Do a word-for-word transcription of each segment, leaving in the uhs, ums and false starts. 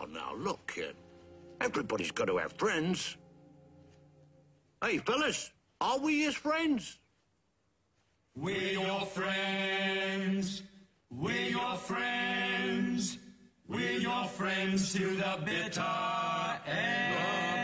Now, now, look, kid. Everybody's got to have friends. Hey, fellas, are we his friends? We're your friends. We're your friends. We're your friends to the bitter end.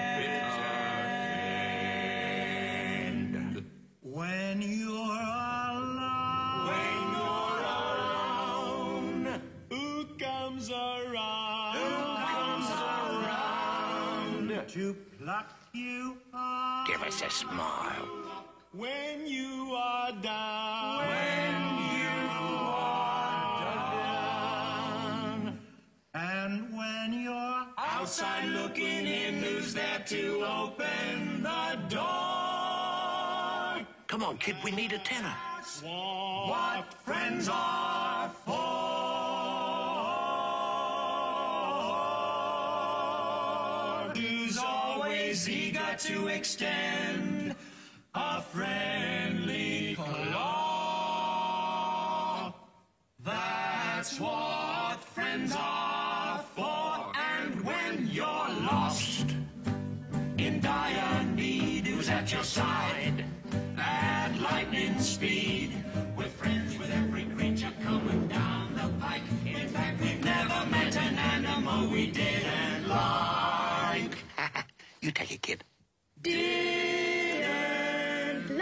The bitter end. When you're alone. When you're alone. Who comes around? Who comes around? To pluck you up. Give us a smile. When you are down. When you are down. And when you're outside looking in, who's there to open the door? Come on, kid, we need a tenner. That's what friends are for. Who's always eager to extend a friendly claw. That's what friends are for. And when you're lost, in dire need, who's at your side at lightning speed? We're friends with every creature coming down the pike. In fact, we've never met an animal we didn't like. You take it, kid. Didn't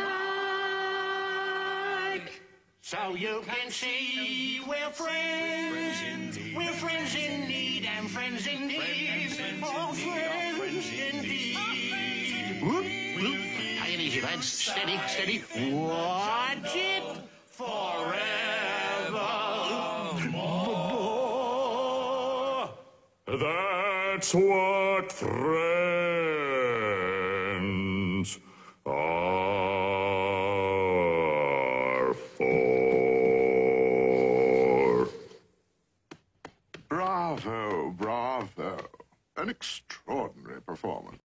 like. So you can see we're friends. We're friends in need and friends in need. Oh, friends indeed. Whoop, whoop. Hang it easy, lads. Steady, steady. Watch it forevermore. That's what friends are for. Bravo, bravo. An extraordinary performance.